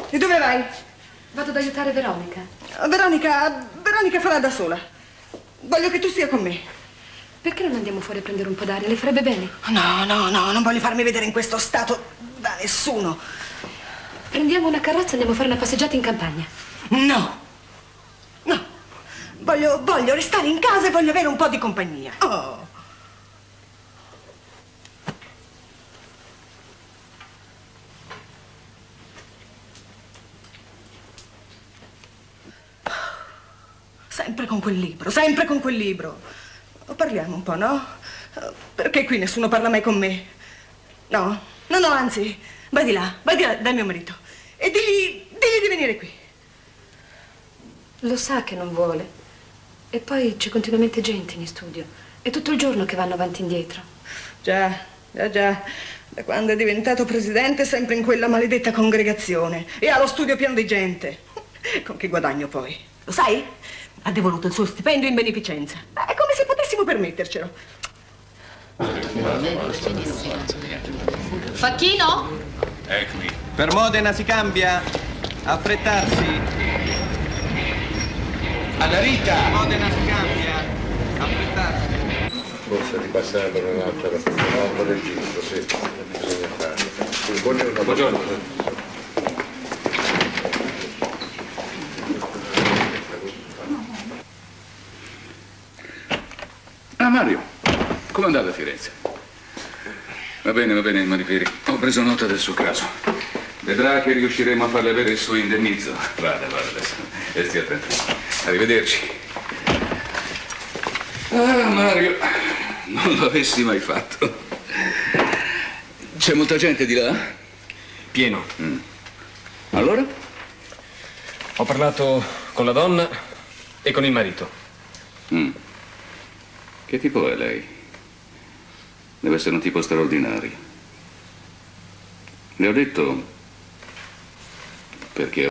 E dove vai? Vado ad aiutare Veronica. Veronica farà da sola. Voglio che tu stia con me. Perché non andiamo fuori a prendere un po' d'aria? Le farebbe bene? No, non voglio farmi vedere in questo stato da nessuno. Prendiamo una carrozza e andiamo a fare una passeggiata in campagna. No. Voglio restare in casa e voglio avere un po' di compagnia. Oh. Sempre con quel libro, sempre con quel libro. Parliamo un po', no? Perché qui nessuno parla mai con me? No, anzi, vai di là dal mio marito. E digli di venire qui. Lo sa che non vuole. E poi c'è continuamente gente in studio. È tutto il giorno che vanno avanti e indietro. Già. Da quando è diventato presidente è sempre in quella maledetta congregazione. E ha lo studio pieno di gente. Con che guadagno poi? Lo sai? Ha devoluto il suo stipendio in beneficenza. È come se potessimo permettercelo. Facchino? Eccomi. Per Modena si cambia. Affrettarsi. Alla Rita. Per Modena si cambia. Affrettarsi. Forse ripassare per un'altra registro, sì. Bisogna fare. Buongiorno. Ah, Mario, come è andata a Firenze? Va bene, Mariferi. Ho preso nota del suo caso. Vedrà che riusciremo a farle avere il suo indennizzo. Vada adesso. E stia tranquillo. Arrivederci. Ah, Mario, non l'avessi mai fatto. C'è molta gente di là? Pieno. Allora? Ho parlato con la donna e con il marito. Che tipo è lei? Deve essere un tipo straordinario. Le ho detto perché